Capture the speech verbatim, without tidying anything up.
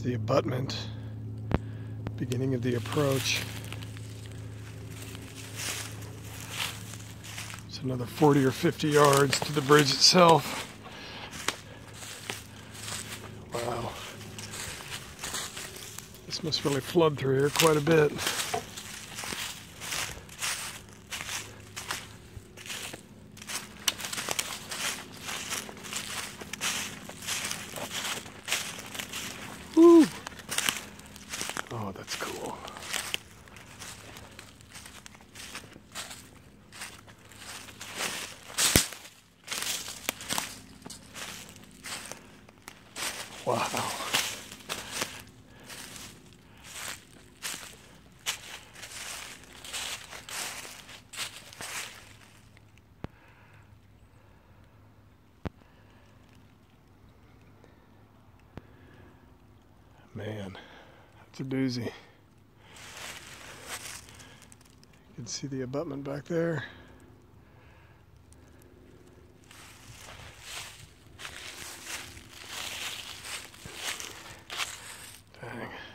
the abutment, beginning of the approach. It's another forty or fifty yards to the bridge itself. Wow. This must really flood through here quite a bit. Woo! Oh, that's cool. Wow. Man, that's a doozy. You can see the abutment back there. Dang.